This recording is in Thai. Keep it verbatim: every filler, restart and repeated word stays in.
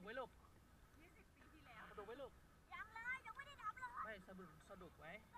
ลูกยี่สิบปีที่แล้วสนุกไหมลูกยังเลยยังไม่ได้นับเลยไม่สนุกสนุกไหม